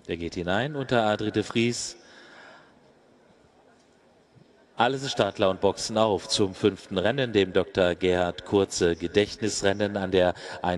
Der geht hinein unter Adrie de Vries. Alles ist Startler und Boxen auf zum 5. Rennen, dem Dr. Gerhard Kurze Gedächtnisrennen an der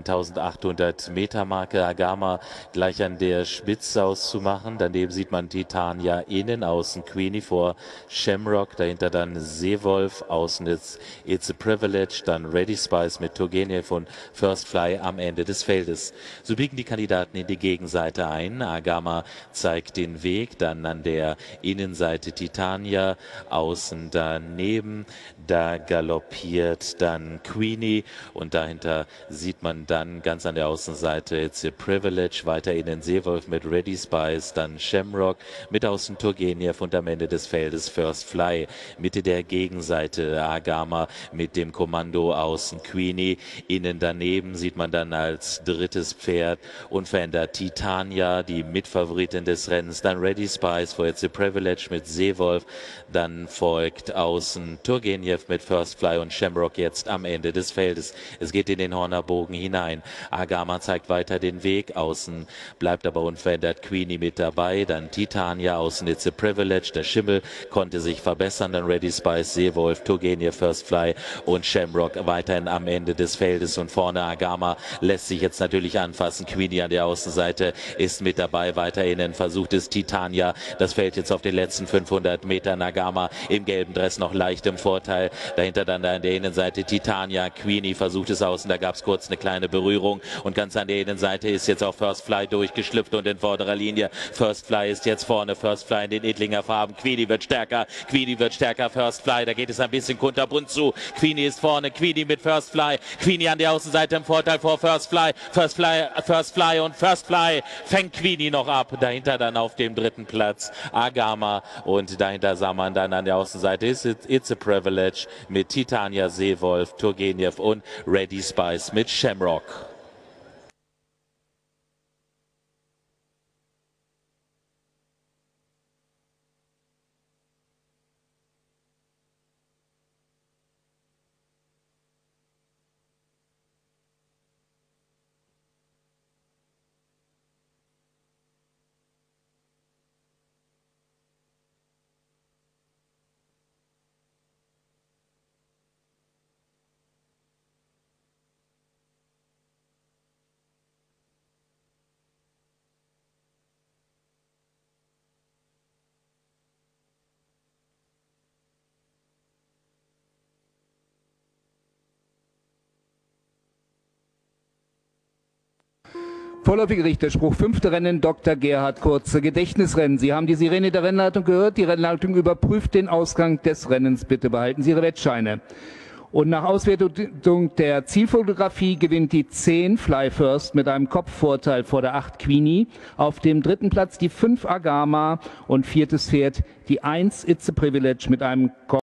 1800 Meter Marke. Agama gleich an der Spitze auszumachen. Daneben sieht man Titania innen, außen Queenie vor Shamrock, dahinter dann Seewolf, außen ist It's a Privilege, dann Ready Spice mit Turgenev und First Fly am Ende des Feldes. So biegen die Kandidaten in die Gegenseite ein. Agama zeigt den Weg, dann an der Innenseite Titania, außen daneben, da galoppiert dann Queenie und dahinter sieht man dann ganz an der Außenseite It's a Privilege, weiter innen Seewolf mit Ready Spice, dann Shamrock mit außen Turgenev und am Ende des Feldes First Fly. Mitte der Gegenseite Agama mit dem Kommando außen Queenie, innen daneben sieht man dann als drittes Pferd unverändert Titania, die Mitfavoritin des Rennens, dann Ready Spice vor It's a Privilege mit Seewolf, dann folgt außen Turgenev mit First Fly und Shamrock jetzt am Ende des Feldes. Es geht in den Hornerbogen hinein. Agama zeigt weiter den Weg. Außen bleibt aber unverändert Queenie mit dabei. Dann Titania, außen It's a Privilege. Der Schimmel konnte sich verbessern. Dann Ready Spice, Seewolf, Turgenev, First Fly und Shamrock weiterhin am Ende des Feldes. Und vorne Agama lässt sich jetzt natürlich anfassen. Queenie an der Außenseite ist mit dabei. Weiter innen versucht es Titania. Das Feld jetzt auf den letzten 500 Metern. Agama im gelben Dress noch leicht im Vorteil. Dahinter dann an der Innenseite Titania. Queenie versucht es außen. Da gab es kurz eine kleine Berührung. Und ganz an der Innenseite ist jetzt auch First Fly durchgeschlüpft und in vorderer Linie. First Fly ist jetzt vorne. First Fly in den Edlinger Farben. Queenie wird stärker. Queenie wird stärker. First Fly. Da geht es ein bisschen kunterbunt zu. Queenie ist vorne. Queenie mit First Fly. Queenie an der Außenseite im Vorteil vor First Fly. First Fly und First Fly fängt Queenie noch ab. Dahinter dann auf dem 3. Platz Agama und dahinter sah man dann an der Außenseite ist It's a Privilege mit Titania, Seewolf, Turgenev und Ready Spice mit Shamrock. Vorläufiger Richterspruch, 5. Rennen, Dr. Gerhard Kurze, Gedächtnisrennen. Sie haben die Sirene der Rennleitung gehört. Die Rennleitung überprüft den Ausgang des Rennens. Bitte behalten Sie Ihre Wettscheine. Und nach Auswertung der Zielfotografie gewinnt die 10 Fly First mit einem Kopfvorteil vor der 8 Queenie. Auf dem 3. Platz die 5 Agama und 4. Pferd die 1 It's a Privilege mit einem